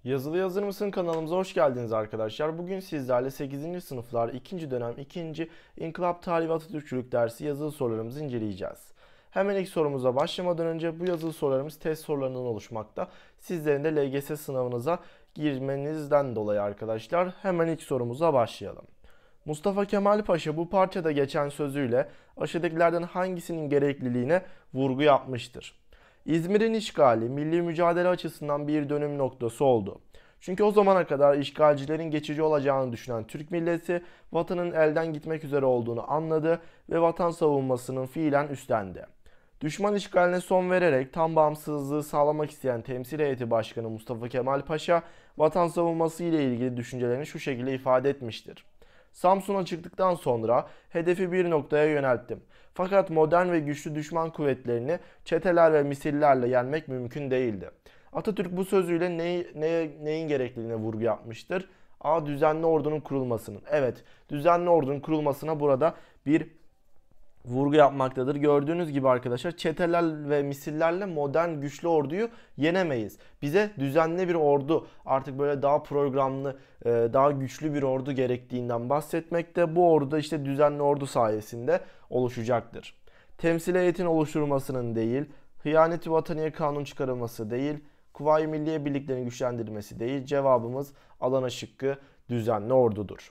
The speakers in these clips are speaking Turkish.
Yazılı Yazır mısın kanalımıza hoş geldiniz arkadaşlar. Bugün sizlerle 8. sınıflar 2. dönem 2. İnkılap Tarihi ve Atatürkçülük dersi yazılı sorularımızı inceleyeceğiz. Hemen ilk sorumuza başlamadan önce bu yazılı sorularımız test sorularından oluşmakta. Sizlerin de LGS sınavınıza girmenizden dolayı arkadaşlar hemen ilk sorumuza başlayalım. Mustafa Kemal Paşa bu parçada geçen sözüyle aşağıdakilerden hangisinin gerekliliğine vurgu yapmıştır? İzmir'in işgali milli mücadele açısından bir dönüm noktası oldu. Çünkü o zamana kadar işgalcilerin geçici olacağını düşünen Türk milleti vatanın elden gitmek üzere olduğunu anladı ve vatan savunmasının fiilen üstlendi. Düşman işgaline son vererek tam bağımsızlığı sağlamak isteyen Temsil Heyeti Başkanı Mustafa Kemal Paşa vatan savunması ile ilgili düşüncelerini şu şekilde ifade etmiştir. Samsun'a çıktıktan sonra hedefi bir noktaya yönelttim. Fakat modern ve güçlü düşman kuvvetlerini çeteler ve misillerle yenmek mümkün değildi. Atatürk bu sözüyle neyin gerekliliğine vurgu yapmıştır? A. Düzenli ordunun kurulmasının. Evet, düzenli ordunun kurulmasına burada bir vurgu yapmaktadır. Gördüğünüz gibi arkadaşlar çeteler ve misillerle modern güçlü orduyu yenemeyiz. Bize düzenli bir ordu, artık böyle daha programlı, daha güçlü bir ordu gerektiğinden bahsetmekte. Bu ordu da işte düzenli ordu sayesinde oluşacaktır. Temsil heyetin oluşturulmasının değil, hıyaneti vataniye kanun çıkarılması değil, Kuvayi Milliye birliklerini güçlendirmesi değil. Cevabımız Adana şıkkı düzenli ordudur.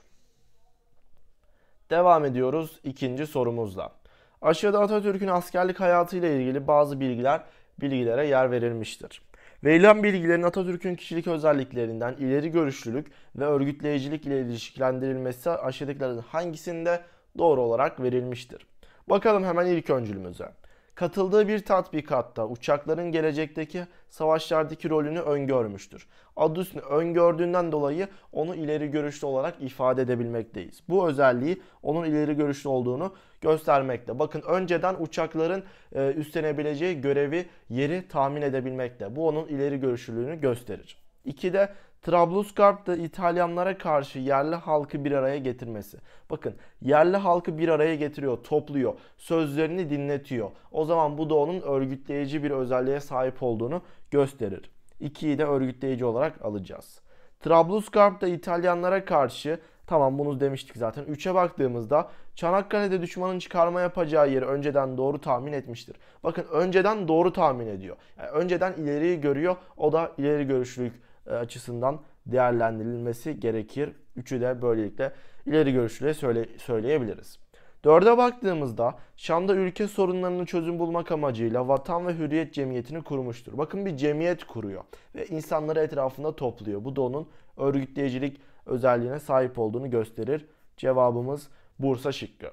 Devam ediyoruz ikinci sorumuzla. Aşağıda Atatürk'ün askerlik hayatıyla ilgili bazı bilgilere yer verilmiştir. Verilen bilgilerin Atatürk'ün kişilik özelliklerinden ileri görüşlülük ve örgütleyicilik ile ilişkilendirilmesi aşağıdakilerden hangisinde doğru olarak verilmiştir? Bakalım hemen ilk öncülümüze. Katıldığı bir tatbikatta uçakların gelecekteki savaşlardaki rolünü öngörmüştür. Adı üstünde öngördüğünden dolayı onu ileri görüşlü olarak ifade edebilmekteyiz. Bu özelliği onun ileri görüşlü olduğunu göstermekte. Bakın önceden uçakların üstlenebileceği görevi, yeri tahmin edebilmekte. Bu onun ileri görüşlülüğünü gösterir. 2'de Trablusgarp'ta İtalyanlara karşı yerli halkı bir araya getirmesi. Bakın yerli halkı bir araya getiriyor, topluyor, sözlerini dinletiyor. O zaman bu da onun örgütleyici bir özelliğe sahip olduğunu gösterir. 2'yi de örgütleyici olarak alacağız. Trablusgarp'ta İtalyanlara karşı, tamam bunu demiştik zaten. 3'e baktığımızda Çanakkale'de düşmanın çıkarma yapacağı yeri önceden doğru tahmin etmiştir. Bakın önceden doğru tahmin ediyor. Yani önceden ileriyi görüyor. O da ileri görüşlülük açısından değerlendirilmesi gerekir. Üçü de böylelikle ileri görüşlüğe söyleyebiliriz. 4'e baktığımızda Şam'da ülke sorunlarını çözüm bulmak amacıyla Vatan ve Hürriyet Cemiyeti'ni kurmuştur. Bakın bir cemiyet kuruyor ve insanları etrafında topluyor. Bu da onun örgütleyicilik özelliğine sahip olduğunu gösterir. Cevabımız Bursa şıkkı.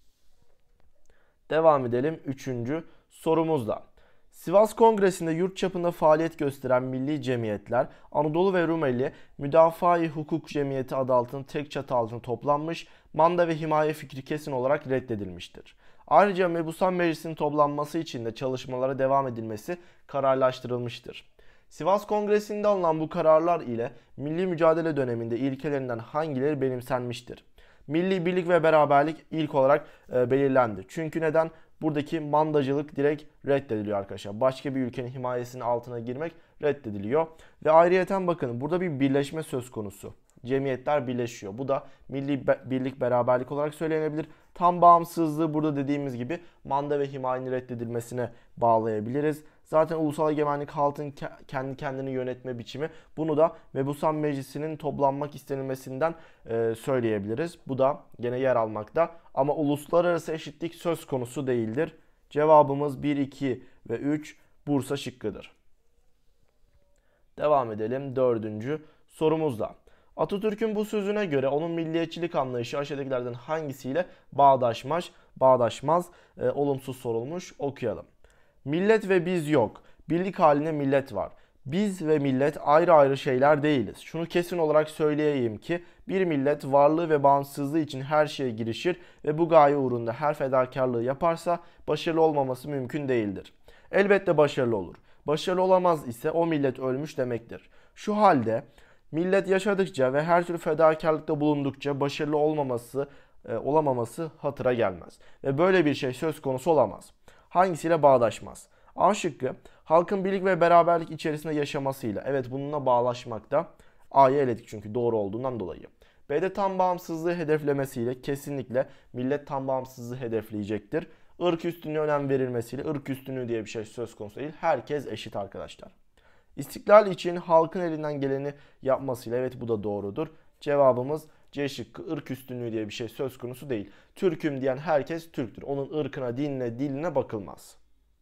Devam edelim 3. sorumuzla. Sivas Kongresi'nde yurt çapında faaliyet gösteren milli cemiyetler Anadolu ve Rumeli Müdafaa-i Hukuk Cemiyeti adı altında tek çatı altında toplanmış, manda ve himaye fikri kesin olarak reddedilmiştir. Ayrıca Mebusan Meclisi'nin toplanması için de çalışmalara devam edilmesi kararlaştırılmıştır. Sivas Kongresi'nde alınan bu kararlar ile milli mücadele döneminde ilkelerinden hangileri benimsenmiştir? Milli birlik ve beraberlik ilk olarak belirlendi. Çünkü neden? Buradaki mandacılık direkt reddediliyor arkadaşlar. Başka bir ülkenin himayesinin altına girmek reddediliyor. Ve ayrıyeten bakın burada bir birleşme söz konusu. Cemiyetler birleşiyor. Bu da milli birlik beraberlik olarak söylenebilir. Tam bağımsızlığı burada dediğimiz gibi manda ve himayenin reddedilmesine bağlayabiliriz. Zaten ulusal egemenlik halkın kendi kendini yönetme biçimi. Bunu da Mebusan Meclisi'nin toplanmak istenilmesinden söyleyebiliriz. Bu da gene yer almakta. Ama uluslararası eşitlik söz konusu değildir. Cevabımız 1, 2 ve 3 Bursa şıkkıdır. Devam edelim 4. sorumuzla. Atatürk'ün bu sözüne göre onun milliyetçilik anlayışı aşağıdakilerden hangisiyle bağdaşmaz, olumsuz sorulmuş, okuyalım. Millet ve biz yok. Birlik haline millet var. Biz ve millet ayrı ayrı şeyler değiliz. Şunu kesin olarak söyleyeyim ki bir millet varlığı ve bağımsızlığı için her şeye girişir ve bu gaye uğrunda her fedakarlığı yaparsa başarılı olmaması mümkün değildir. Elbette başarılı olur. Başarılı olamaz ise o millet ölmüş demektir. Şu halde millet yaşadıkça ve her türlü fedakarlıkta bulundukça başarılı olamaması hatıra gelmez. Ve böyle bir şey söz konusu olamaz. Hangisiyle bağdaşmaz? A şıkkı halkın birlik ve beraberlik içerisinde yaşamasıyla. Evet, bununla bağlaşmakta. A'yı eledik çünkü doğru olduğundan dolayı. B'de tam bağımsızlığı hedeflemesiyle kesinlikle millet tam bağımsızlığı hedefleyecektir. Irk üstünlüğü önem verilmesiyle ırk üstünlüğü diye bir şey söz konusu değil. Herkes eşit arkadaşlar. İstiklal için halkın elinden geleni yapmasıyla. Evet, bu da doğrudur. Cevabımız C şıkkı. Irk üstünlüğü diye bir şey söz konusu değil. Türk'üm diyen herkes Türktür. Onun ırkına, dinine, diline bakılmaz.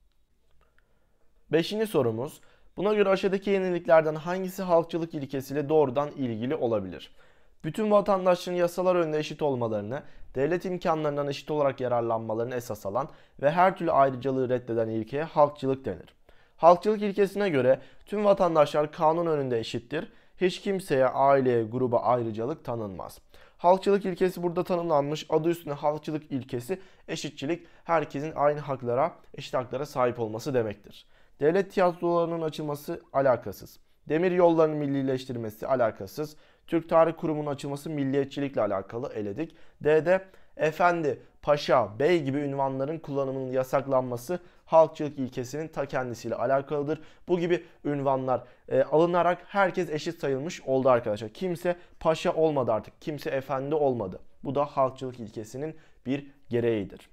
Beşinci sorumuz. Buna göre aşağıdaki yeniliklerden hangisi halkçılık ilkesiyle doğrudan ilgili olabilir? Bütün vatandaşların yasalar önünde eşit olmalarını, devlet imkanlarından eşit olarak yararlanmalarını esas alan ve her türlü ayrıcalığı reddeden ilkeye halkçılık denir. Halkçılık ilkesine göre tüm vatandaşlar kanun önünde eşittir. Hiç kimseye, aileye, gruba ayrıcalık tanınmaz. Halkçılık ilkesi burada tanımlanmış. Adı üstünde halkçılık ilkesi eşitçilik, herkesin aynı haklara, eşit haklara sahip olması demektir. Devlet tiyatrolarının açılması alakasız. Demir yollarının millileştirilmesi alakasız. Türk Tarih Kurumu'nun açılması milliyetçilikle alakalı, eledik. D'de efendi, paşa, bey gibi ünvanların kullanımının yasaklanması halkçılık ilkesinin ta kendisiyle alakalıdır. Bu gibi ünvanlar alınarak herkes eşit sayılmış oldu arkadaşlar. Kimse paşa olmadı artık. Kimse efendi olmadı. Bu da halkçılık ilkesinin bir gereğidir.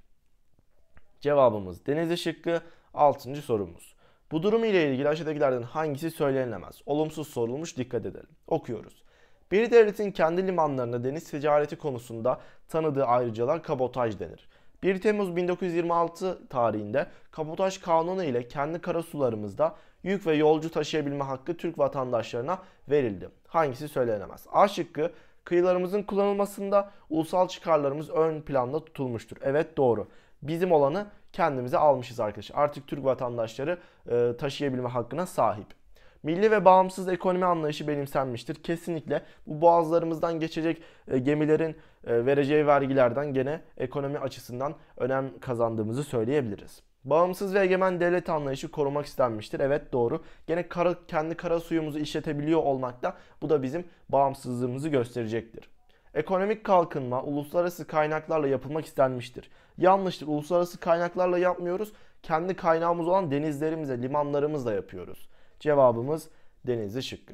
Cevabımız Denizli şıkkı. 6. sorumuz. Bu durum ile ilgili aşağıdakilerden hangisi söylenemez? Olumsuz sorulmuş, dikkat edelim. Okuyoruz. Bir devletin kendi limanlarında deniz ticareti konusunda tanıdığı ayrıcalığa kabotaj denir. 1 Temmuz 1926 tarihinde kabotaj kanunu ile kendi karasularımızda yük ve yolcu taşıyabilme hakkı Türk vatandaşlarına verildi. Hangisi söylenemez? A şıkkı, kıyılarımızın kullanılmasında ulusal çıkarlarımız ön planda tutulmuştur. Evet, doğru. Bizim olanı kendimize almışız arkadaşlar. Artık Türk vatandaşları taşıyabilme hakkına sahip. Milli ve bağımsız ekonomi anlayışı benimsenmiştir. Kesinlikle bu boğazlarımızdan geçecek gemilerin vereceği vergilerden gene ekonomi açısından önem kazandığımızı söyleyebiliriz. Bağımsız ve egemen devlet anlayışı korumak istenmiştir. Evet, doğru. Gene kendi kara suyumuzu işletebiliyor olmak da bu da bizim bağımsızlığımızı gösterecektir. Ekonomik kalkınma uluslararası kaynaklarla yapılmak istenmiştir. Yanlıştır. Uluslararası kaynaklarla yapmıyoruz. Kendi kaynağımız olan denizlerimizle, limanlarımızla yapıyoruz. Cevabımız Denizli şıkkı.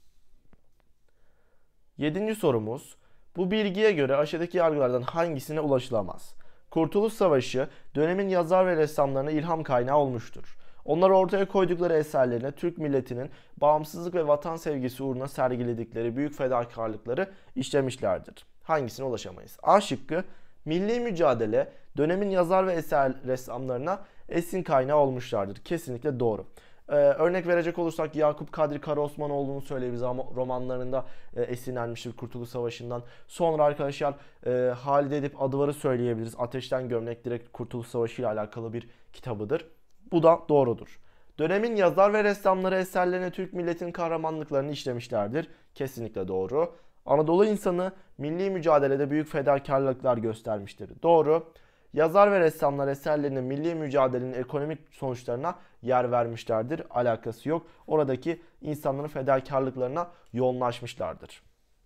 7. sorumuz. Bu bilgiye göre aşağıdaki yargılardan hangisine ulaşılamaz? Kurtuluş Savaşı dönemin yazar ve ressamlarına ilham kaynağı olmuştur. Onlar ortaya koydukları eserlerine Türk milletinin bağımsızlık ve vatan sevgisi uğruna sergiledikleri büyük fedakarlıkları işlemişlerdir. Hangisine ulaşamayız? A şıkkı. Milli mücadele dönemin yazar ve eser ressamlarına esin kaynağı olmuşlardır. Kesinlikle doğru. Örnek verecek olursak Yakup Kadri Karaosmanoğlu'nun söyleyebiliriz, romanlarında esinlenmiştir Kurtuluş Savaşı'ndan. Sonra arkadaşlar Halide Edip Adıvar'ı söyleyebiliriz. Ateşten Gömlek direkt Kurtuluş Savaşı ile alakalı bir kitabıdır. Bu da doğrudur. Dönemin yazar ve ressamları eserlerine Türk milletinin kahramanlıklarını işlemişlerdir. Kesinlikle doğru. Anadolu insanı milli mücadelede büyük fedakarlıklar göstermiştir. Doğru. Yazar ve ressamlar eserlerine milli mücadelenin ekonomik sonuçlarına yer vermişlerdir. Alakası yok. Oradaki insanların fedakarlıklarına yoğunlaşmışlardır.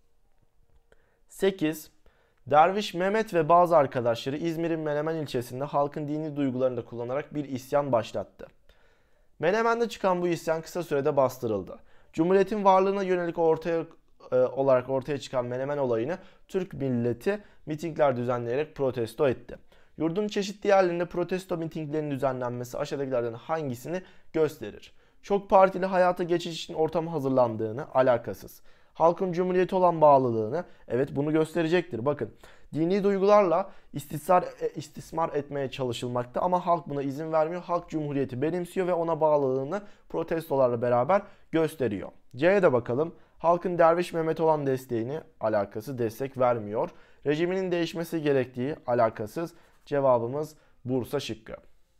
8. Derviş Mehmet ve bazı arkadaşları İzmir'in Menemen ilçesinde halkın dini duygularını da kullanarak bir isyan başlattı. Menemen'de çıkan bu isyan kısa sürede bastırıldı. Cumhuriyetin varlığına yönelik ortaya çıkan Menemen olayını Türk milleti mitingler düzenleyerek protesto etti. Yurdun çeşitli yerlerinde protesto mitinglerinin düzenlenmesi aşağıdakilerden hangisini gösterir? Çok partili hayata geçiş için ortam hazırlandığını, alakasız. Halkın cumhuriyete olan bağlılığını, evet, bunu gösterecektir. Bakın, dini duygularla istismar etmeye çalışılmakta ama halk buna izin vermiyor. Halk cumhuriyeti benimsiyor ve ona bağlılığını protestolarla beraber gösteriyor. C'ye de bakalım. Halkın Derviş Mehmet'e olan desteğini, alakası, destek vermiyor. Rejiminin değişmesi gerektiği, alakasız. Cevabımız Bursa şıkkı.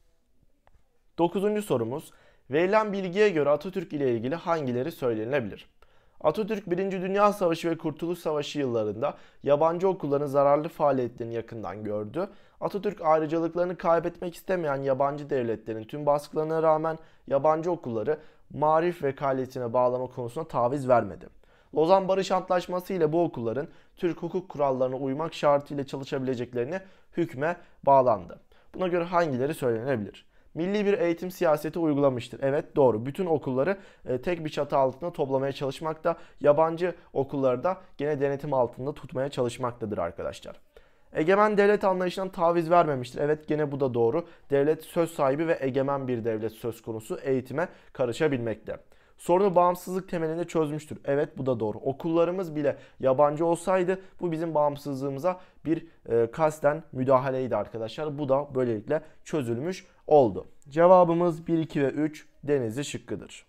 9. sorumuz. Verilen bilgiye göre Atatürk ile ilgili hangileri söylenebilir? Atatürk 1. Dünya Savaşı ve Kurtuluş Savaşı yıllarında yabancı okulların zararlı faaliyetlerini yakından gördü. Atatürk ayrıcalıklarını kaybetmek istemeyen yabancı devletlerin tüm baskılarına rağmen yabancı okulları marif vekaletine bağlama konusunda taviz vermedi. Lozan Barış Antlaşması ile bu okulların Türk hukuk kurallarına uymak şartıyla çalışabileceklerine hükme bağlandı. Buna göre hangileri söylenebilir? milli bir eğitim siyaseti uygulamıştır. Evet, doğru. Bütün okulları tek bir çatı altında toplamaya çalışmakta, yabancı okulları da gene denetim altında tutmaya çalışmaktadır arkadaşlar. Egemen devlet anlayışından taviz vermemiştir. Evet, gene bu da doğru. Devlet söz sahibi ve egemen bir devlet söz konusu, eğitime karışabilmekte. Sorunu bağımsızlık temelinde çözmüştür. Evet, bu da doğru. Okullarımız bile yabancı olsaydı bu bizim bağımsızlığımıza bir kasten müdahaleydi arkadaşlar. Bu da böylelikle çözülmüş oldu. Cevabımız 1, 2 ve 3 Denizli şıkkıdır.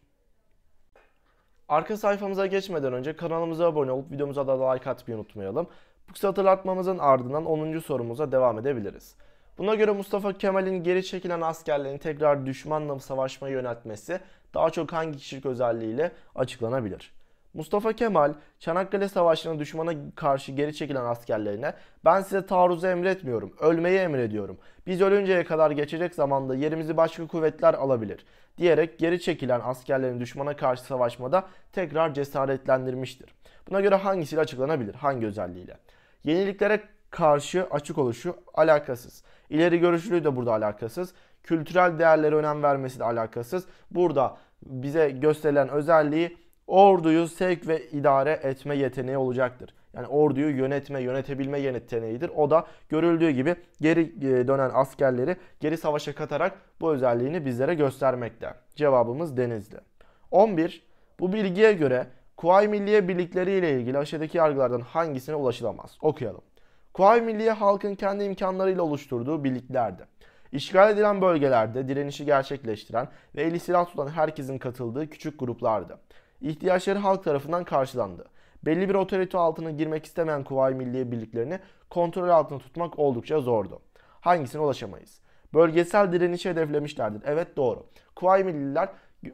Arka sayfamıza geçmeden önce kanalımıza abone olup videomuza da like atmayı unutmayalım. Bu kısa hatırlatmamızın ardından 10. sorumuza devam edebiliriz. Buna göre Mustafa Kemal'in geri çekilen askerlerini tekrar düşmanla savaşmaya yöneltmesi daha çok hangi kişilik özelliğiyle açıklanabilir? Mustafa Kemal, Çanakkale Savaşı'nda düşmana karşı geri çekilen askerlerine "Ben size taarruzu emretmiyorum, ölmeyi emrediyorum. Biz ölünceye kadar geçecek zamanda yerimizi başka kuvvetler alabilir" diyerek geri çekilen askerlerin düşmana karşı savaşmada tekrar cesaretlendirmiştir. Buna göre hangisiyle açıklanabilir? Hangi özelliğiyle? Yeniliklere karşı açık oluşu alakasız. İleri görüşlülüğü de burada alakasız. Kültürel değerlere önem vermesi de alakasız. Burada bize gösterilen özelliği orduyu sevk ve idare etme yeteneği olacaktır. Yani orduyu yönetebilme yeteneğidir. O da görüldüğü gibi geri dönen askerleri geri savaşa katarak bu özelliğini bizlere göstermekte. Cevabımız Denizli. 11. Bu bilgiye göre Kuvayi Milliye birlikleri ile ilgili aşağıdaki yargılardan hangisine ulaşılamaz? Okuyalım. Kuvayi Milliye halkın kendi imkanlarıyla oluşturduğu birliklerdi. İşgal edilen bölgelerde direnişi gerçekleştiren ve eli silah tutan herkesin katıldığı küçük gruplardı. İhtiyaçları halk tarafından karşılandı. Belli bir otorite altına girmek istemeyen Kuvayi Milliye birliklerini kontrol altında tutmak oldukça zordu. Hangisine ulaşamayız? Bölgesel direnişi hedeflemişlerdir. Evet, doğru. Kuvayi Milliler,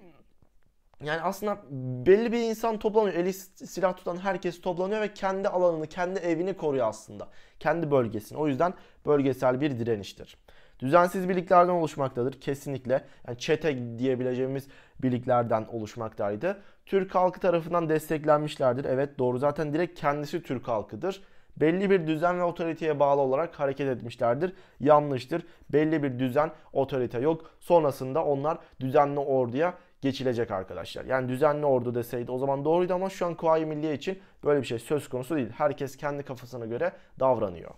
yani aslında belli bir insan toplanıyor. Eli silah tutan herkes toplanıyor ve kendi alanını, kendi evini koruyor aslında. Kendi bölgesini. O yüzden bölgesel bir direniştir. Düzensiz birliklerden oluşmaktadır. Kesinlikle. Yani çete diyebileceğimiz birliklerden oluşmaktaydı. Türk halkı tarafından desteklenmişlerdir. Evet, doğru. Zaten direkt kendisi Türk halkıdır. Belli bir düzen ve otoriteye bağlı olarak hareket etmişlerdir. Yanlıştır. Belli bir düzen, otorite yok. Sonrasında onlar düzenli orduya geçilecek arkadaşlar. Yani düzenli ordu deseydi o zaman doğruydu ama şu an Kuvayi Milliye için böyle bir şey söz konusu değil. Herkes kendi kafasına göre davranıyor.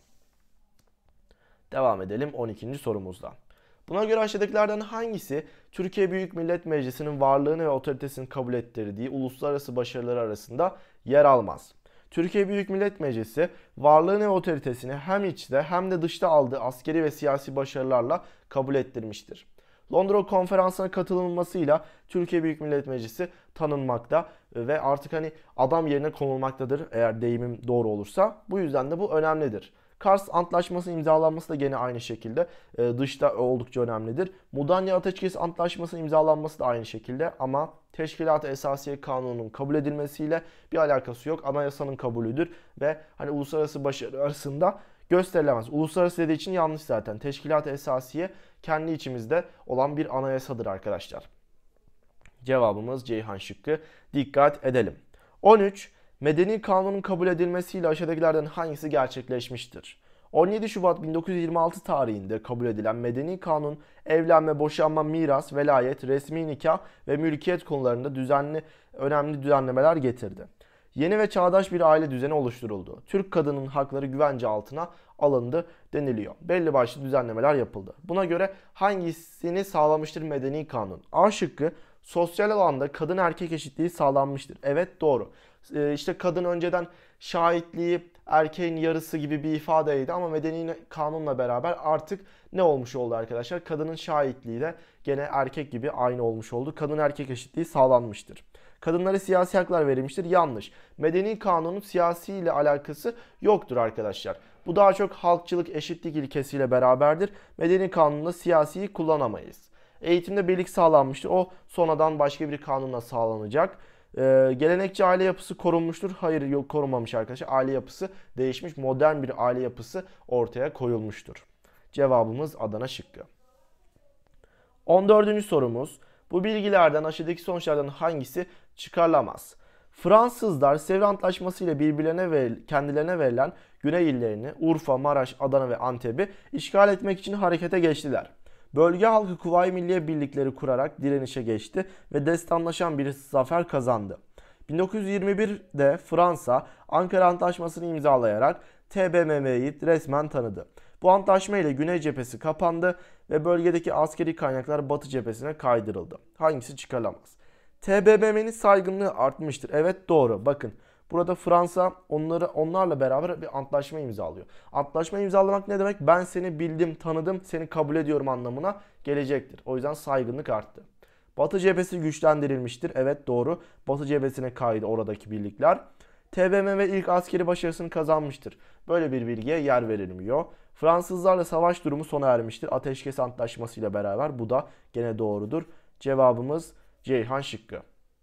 Devam edelim 12. sorumuzda. Buna göre aşağıdakilerden hangisi Türkiye Büyük Millet Meclisi'nin varlığını ve otoritesini kabul ettirdiği uluslararası başarıları arasında yer almaz? Türkiye Büyük Millet Meclisi varlığını ve otoritesini hem içte hem de dışta aldığı askeri ve siyasi başarılarla kabul ettirmiştir. Londra Konferansı'na katılınmasıyla Türkiye Büyük Millet Meclisi tanınmakta ve artık adam yerine konulmaktadır eğer deyimim doğru olursa. Bu yüzden de bu önemlidir. Kars Antlaşması imzalanması da gene aynı şekilde dışta oldukça önemlidir. Mudanya Ateşkes Antlaşması imzalanması da aynı şekilde ama Teşkilat-ı Esasiye Kanunu'nun kabul edilmesiyle bir alakası yok. Anayasanın kabulüdür ve uluslararası başarı arasında gösterilemez. Uluslararası dediği için yanlış zaten. Teşkilat-ı Esasiye kendi içimizde olan bir anayasadır arkadaşlar. Cevabımız Ceyhan şıkkı. Dikkat edelim. 13. Medeni kanunun kabul edilmesiyle aşağıdakilerden hangisi gerçekleşmiştir? 17 Şubat 1926 tarihinde kabul edilen Medeni Kanun, evlenme, boşanma, miras, velayet, resmi nikah ve mülkiyet konularında önemli düzenlemeler getirdi. Yeni ve çağdaş bir aile düzeni oluşturuldu. Türk kadının hakları güvence altına alındı deniliyor. Belli başlı düzenlemeler yapıldı. Buna göre hangisini sağlamıştır Medeni Kanun? A şıkkı, sosyal alanda kadın erkek eşitliği sağlanmıştır. Evet, doğru. İşte kadın önceden şahitliği erkeğin yarısı gibi bir ifadeydi ama Medeni Kanun'la beraber artık ne olmuş oldu arkadaşlar? Kadının şahitliği de gene erkek gibi aynı olmuş oldu. Kadın erkek eşitliği sağlanmıştır. Kadınlara siyasi haklar verilmiştir. Yanlış. Medeni Kanun'un siyasi ile alakası yoktur arkadaşlar. Bu daha çok halkçılık, eşitlik ilkesiyle beraberdir. Medeni Kanun'da siyasiyi kullanamayız. Eğitimde birlik sağlanmıştır. O sonradan başka bir kanunla sağlanacak. Gelenekçi aile yapısı korunmuştur. Hayır, yok, korunmamış arkadaşlar. Aile yapısı değişmiş. Modern bir aile yapısı ortaya koyulmuştur. Cevabımız Adana şıkkı. 14. sorumuz. Bu bilgilerden aşağıdaki sonuçlardan hangisi çıkarılamaz? Fransızlar Sevr Antlaşması ile kendilerine verilen Güney illerini Urfa, Maraş, Adana ve Antep'i işgal etmek için harekete geçtiler. Bölge halkı Kuvayi Milliye birlikleri kurarak direnişe geçti ve destanlaşan bir zafer kazandı. 1921'de Fransa Ankara Antlaşması'nı imzalayarak TBMM'yi resmen tanıdı. Bu antlaşma ile Güney cephesi kapandı ve bölgedeki askeri kaynaklar Batı cephesine kaydırıldı. Hangisi çıkarılamaz? TBMM'nin saygınlığı artmıştır. Evet, doğru. Bakın, burada Fransa onlarla beraber bir antlaşma imzalıyor. Antlaşma imzalamak ne demek? Ben seni bildim, tanıdım, seni kabul ediyorum anlamına gelecektir. O yüzden saygınlık arttı. Batı cephesi güçlendirilmiştir. Evet, doğru. Batı cephesine kaydı oradaki birlikler. TBMM ilk askeri başarısını kazanmıştır. Böyle bir bilgiye yer verilmiyor. Fransızlarla savaş durumu sona ermiştir. Ateşkes Antlaşması ile beraber. Bu da gene doğrudur. Cevabımız Ceyhan şıkkı.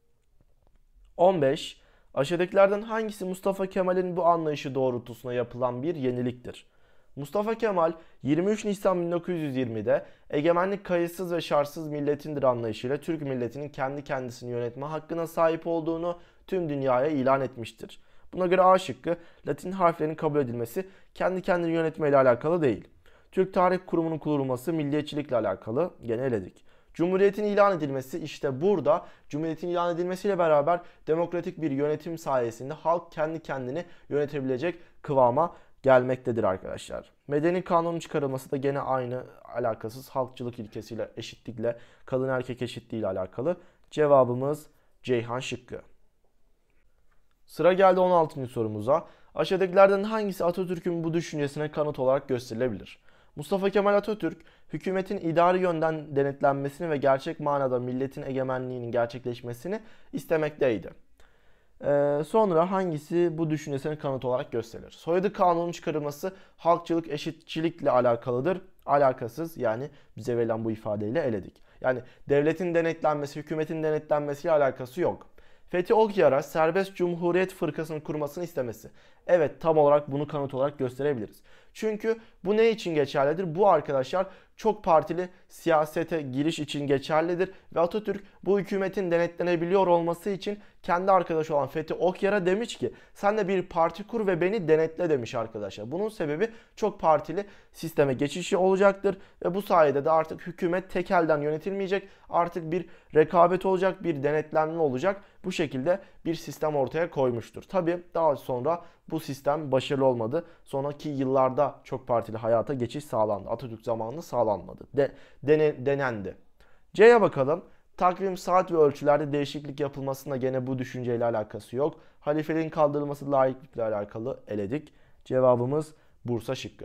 15. Aşağıdakilerden hangisi Mustafa Kemal'in bu anlayışı doğrultusunda yapılan bir yeniliktir? Mustafa Kemal 23 Nisan 1920'de egemenlik kayıtsız ve şartsız milletindir anlayışıyla Türk milletinin kendi kendisini yönetme hakkına sahip olduğunu tüm dünyaya ilan etmiştir. Buna göre A şıkkı Latin harflerinin kabul edilmesi kendi kendini yönetme ile alakalı değil. Türk Tarih Kurumu'nun kurulması milliyetçilikle alakalı, gene eledik. Cumhuriyetin ilan edilmesi, işte burada Cumhuriyetin ilan edilmesiyle beraber demokratik bir yönetim sayesinde halk kendi kendini yönetebilecek kıvama gelmektedir arkadaşlar. Medeni kanunun çıkarılması da gene aynı, alakasız, halkçılık ilkesiyle, eşitlikle, kadın erkek eşitliği ile alakalı. Cevabımız Ceyhan şıkkı. Sıra geldi 16. sorumuza. Aşağıdakilerden hangisi Atatürk'ün bu düşüncesine kanıt olarak gösterilebilir? Mustafa Kemal Atatürk, hükümetin idari yönden denetlenmesini ve gerçek manada milletin egemenliğinin gerçekleşmesini istemekteydi. Sonra hangisi bu düşüncesine kanıt olarak gösterilir? Soyadı kanunun çıkarılması halkçılık eşitçilikle alakalıdır. Alakasız, yani bize verilen bu ifadeyle eledik. Yani devletin denetlenmesi, hükümetin denetlenmesiyle alakası yok. Fethi Okyar'a serbest Cumhuriyet Fırkası'nın kurmasını istemesi. Evet, tam olarak bunu kanıt olarak gösterebiliriz. Çünkü bu ne için geçerlidir? Bu arkadaşlar çok partili siyasete giriş için geçerlidir. Ve Atatürk bu hükümetin denetlenebiliyor olması için kendi arkadaşı olan Fethi Okyar'a demiş ki sen de bir parti kur ve beni denetle demiş arkadaşlar. Bunun sebebi çok partili sisteme geçişi olacaktır. Ve bu sayede de artık hükümet tek elden yönetilmeyecek. Artık bir rekabet olacak, bir denetlenme olacak. Bu şekilde bir sistem ortaya koymuştur. Tabi daha sonra bu sistem başarılı olmadı. Sonraki yıllarda çok partili hayata geçiş sağlandı. Atatürk zamanında sağlanmadı. Denendi. C'ye bakalım. Takvim, saat ve ölçülerde değişiklik yapılmasında gene bu düşünceyle alakası yok. Halifeliğin kaldırılması laiklikle alakalı, eledik. Cevabımız Bursa şıkkı.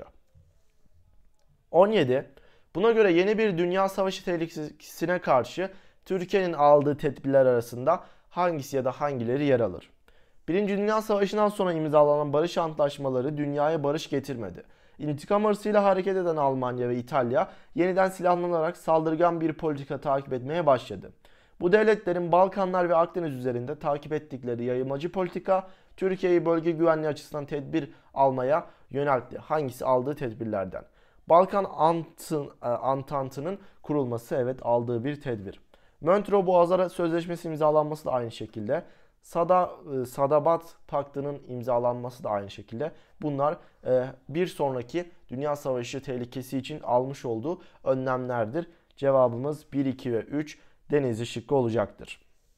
17. Buna göre yeni bir dünya savaşı tehlikesine karşı Türkiye'nin aldığı tedbirler arasında hangisi ya da hangileri yer alır? Birinci Dünya Savaşı'ndan sonra imzalanan barış antlaşmaları dünyaya barış getirmedi. İntikam hırsıyla hareket eden Almanya ve İtalya yeniden silahlanarak saldırgan bir politika takip etmeye başladı. Bu devletlerin Balkanlar ve Akdeniz üzerinde takip ettikleri yayılmacı politika Türkiye'yi bölge güvenliği açısından tedbir almaya yöneltti. Hangisi aldığı tedbirlerden? Balkan Antantı'nın kurulması, evet, aldığı bir tedbir. Montreux Boğazları Sözleşmesi imzalanması da aynı şekilde. Sadabat Paktı'nın imzalanması da aynı şekilde. Bunlar bir sonraki Dünya Savaşı tehlikesi için almış olduğu önlemlerdir. Cevabımız 1, 2 ve 3 Denizli şıkkı olacaktır.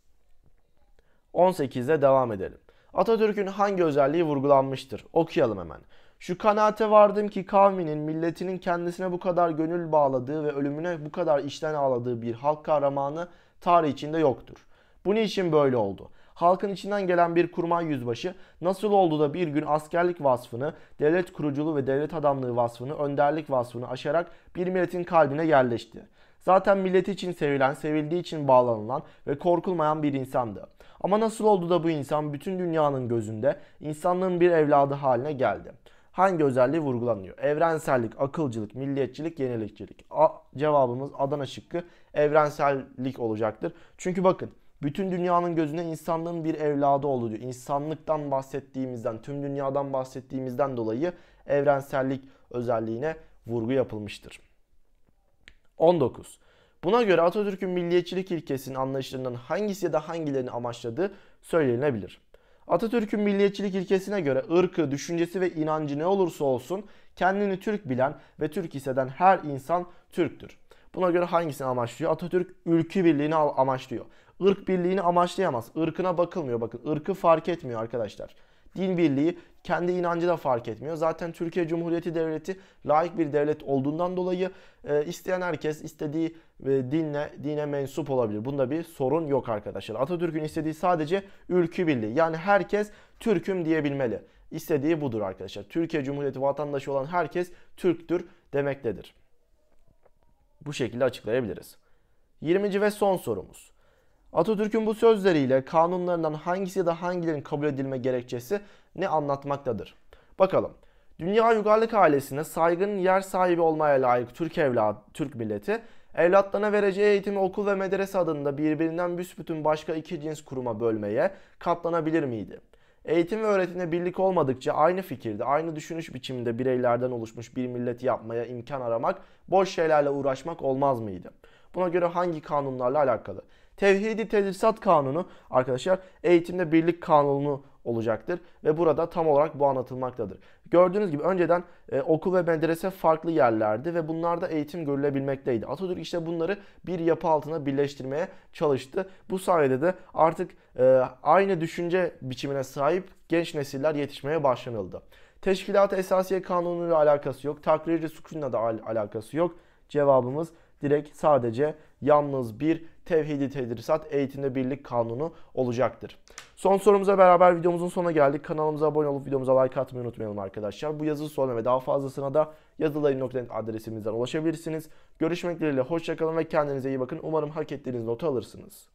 18'de devam edelim. Atatürk'ün hangi özelliği vurgulanmıştır? Okuyalım hemen. Şu kanaate vardım ki kavminin, milletinin kendisine bu kadar gönül bağladığı ve ölümüne bu kadar içten ağladığı bir halk kahramanı tarih içinde yoktur. Bu niçin böyle oldu? Halkın içinden gelen bir kurmay yüzbaşı nasıl oldu da bir gün askerlik vasfını, devlet kuruculuğu ve devlet adamlığı vasfını, önderlik vasfını aşarak bir milletin kalbine yerleşti. Zaten milleti için sevilen, sevildiği için bağlanılan ve korkulmayan bir insandı. Ama nasıl oldu da bu insan bütün dünyanın gözünde insanlığın bir evladı haline geldi? Hangi özelliği vurgulanıyor? Evrensellik, akılcılık, milliyetçilik, yenilikçilik. Cevabımız Adana şıkkı evrensellik olacaktır. Çünkü bakın, bütün dünyanın gözünde insanlığın bir evladı olduğu diyor. İnsanlıktan bahsettiğimizden, tüm dünyadan bahsettiğimizden dolayı evrensellik özelliğine vurgu yapılmıştır. 19. Buna göre Atatürk'ün milliyetçilik ilkesinin anlayışlarından hangisi ya da hangilerini amaçladığı söylenebilir. Atatürk'ün milliyetçilik ilkesine göre ırkı, düşüncesi ve inancı ne olursa olsun kendini Türk bilen ve Türk hisseden her insan Türktür. Buna göre hangisini amaçlıyor? Atatürk ülkü birliğini amaçlıyor. Irk birliğini amaçlayamaz. Irkına bakılmıyor. Bakın, ırkı fark etmiyor arkadaşlar. Din birliği, kendi inancı da fark etmiyor. Zaten Türkiye Cumhuriyeti Devleti laik bir devlet olduğundan dolayı isteyen herkes istediği dine mensup olabilir. Bunda bir sorun yok arkadaşlar. Atatürk'ün istediği sadece ülkü birliği. Yani herkes Türk'üm diyebilmeli. İstediği budur arkadaşlar. Türkiye Cumhuriyeti vatandaşı olan herkes Türktür demektedir. Bu şekilde açıklayabiliriz. 20. ve son sorumuz. Atatürk'ün bu sözleriyle kanunlarından hangisi ya da hangilerinin kabul edilme gerekçesi ne anlatmaktadır? Bakalım. Dünya uygarlık ailesine saygın yer sahibi olmaya layık Türk milleti, evlatlarına vereceği eğitimi okul ve medrese adında birbirinden büsbütün başka iki cins kuruma bölmeye katlanabilir miydi? Eğitim ve öğretimde birlik olmadıkça aynı fikirde, aynı düşünüş biçiminde bireylerden oluşmuş bir millet yapmaya imkan aramak, boş şeylerle uğraşmak olmaz mıydı? Buna göre hangi kanunlarla alakalı? Tevhidi Tedrisat Kanunu arkadaşlar eğitimde birlik kanunu olacaktır ve burada tam olarak bu anlatılmaktadır. Gördüğünüz gibi önceden okul ve medrese farklı yerlerdi ve bunlarda eğitim görülebilmekteydi. Atatürk işte bunları bir yapı altına birleştirmeye çalıştı. Bu sayede de artık aynı düşünce biçimine sahip genç nesiller yetişmeye başlanıldı. Teşkilat-ı Esasiye Kanunu ile alakası yok. Takrir-i Sükun'la da alakası yok. Cevabımız direkt sadece yalnız bir Tevhidi Tedrisat Eğitimde Birlik Kanunu olacaktır. Son sorumuza beraber videomuzun sonuna geldik. Kanalımıza abone olup videomuza like atmayı unutmayalım arkadaşlar. Bu yazılı soru ve daha fazlasına da yazılayın.net adresimizden ulaşabilirsiniz. Görüşmek dileğiyle, hoşçakalın ve kendinize iyi bakın. Umarım hak ettiğiniz notu alırsınız.